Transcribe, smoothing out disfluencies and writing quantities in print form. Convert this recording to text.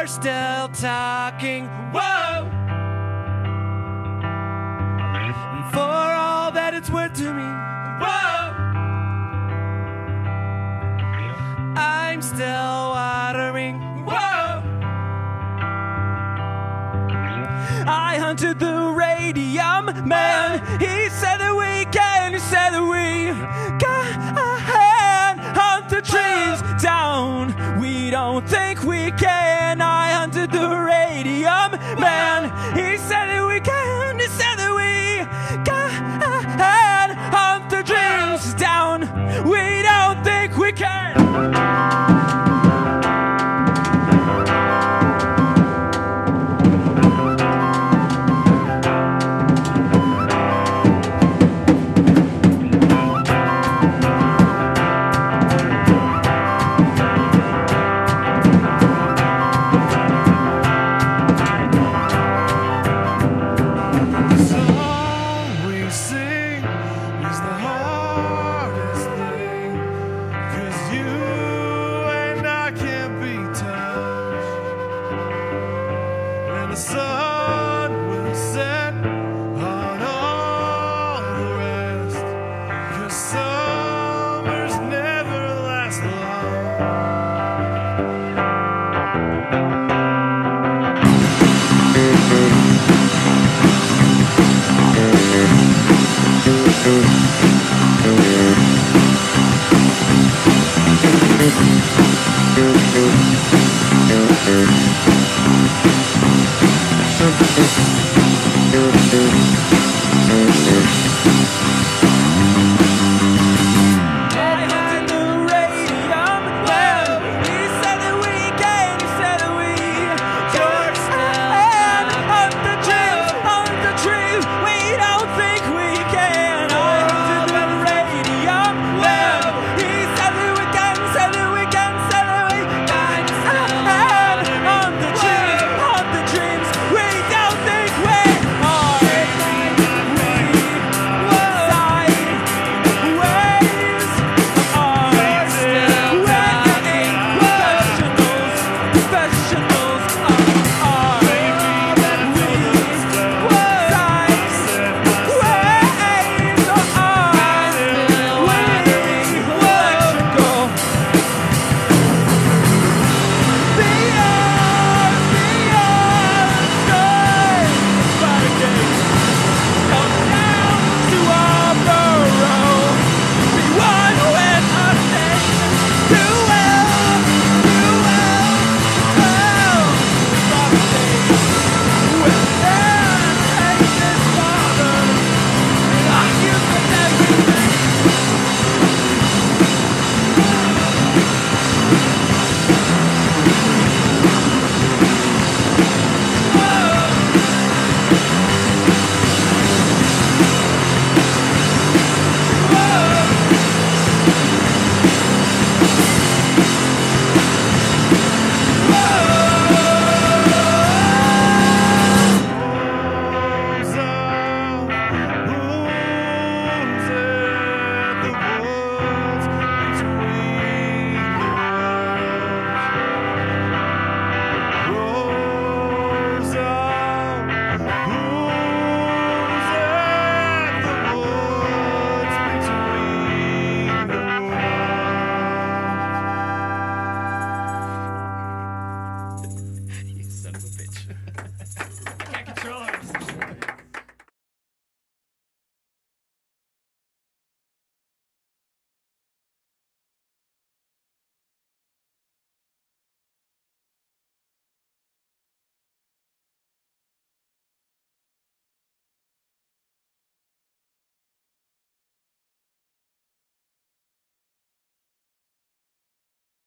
we're still talking. Whoa! And for all that it's worth to me, whoa! I'm still watering. Whoa! I hunted the radium man. He said that we can. He said that we can hunt the trees down. We don't think we can. I hunted the radium man. He said that we can. He said that we can hunt the trees down. We don't think we can. Thank you.